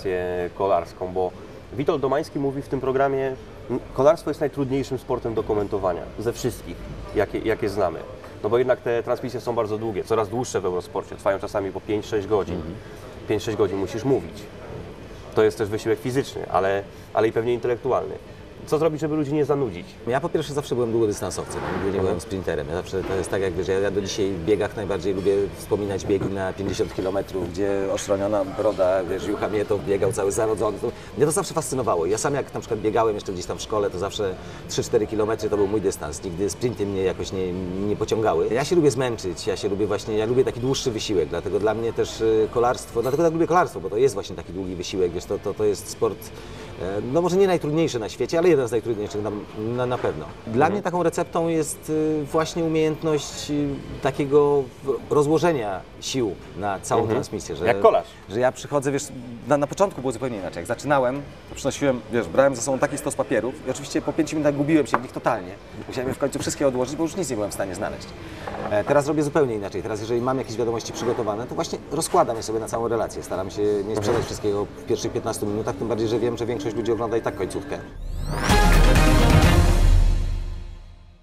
relację kolarską, bo Witold Domański mówi w tym programie, kolarstwo jest najtrudniejszym sportem do komentowania ze wszystkich, jakie znamy. No bo jednak te transmisje są bardzo długie, coraz dłuższe w Eurosporcie, trwają czasami po 5-6 godzin. 5-6 godzin musisz mówić. To jest też wysiłek fizyczny, ale i pewnie intelektualny. Co zrobić, żeby ludzi nie zanudzić? Ja po pierwsze zawsze byłem długodystansowcem, nigdy nie byłem sprinterem. Ja zawsze to jest tak jakby, że ja do dzisiaj w biegach najbardziej lubię wspominać biegi na 50 km, gdzie oszroniona broda, wiesz, Jucha Mietow biegał cały zarodzony. Mnie to zawsze fascynowało. Ja sam jak na przykład biegałem jeszcze gdzieś tam w szkole, to zawsze 3-4 km to był mój dystans. Nigdy sprinty mnie jakoś nie pociągały. Ja się lubię zmęczyć, ja lubię taki dłuższy wysiłek, dlatego dla mnie też kolarstwo, dlatego tak lubię kolarstwo, bo to jest właśnie taki długi wysiłek, wiesz, to jest sport, no może nie najtrudniejszy na świecie, ale jeden z najtrudniejszych na pewno. Dla mnie taką receptą jest właśnie umiejętność takiego rozłożenia sił na całą transmisję. Jak kolarz. Że ja przychodzę, wiesz, na początku było zupełnie inaczej. Jak zaczynałem, to przynosiłem, wiesz, brałem ze sobą taki stos papierów i oczywiście po 5 minutach gubiłem się w nich totalnie. Musiałem je w końcu wszystkie odłożyć, bo już nic nie byłem w stanie znaleźć. Teraz robię zupełnie inaczej. Teraz jeżeli mam jakieś wiadomości przygotowane, to właśnie rozkładam je sobie na całą relację. Staram się nie sprzedać wszystkiego w pierwszych 15 minutach, tym bardziej, że wiem, że większość ludzi ogląda i tak końcówkę.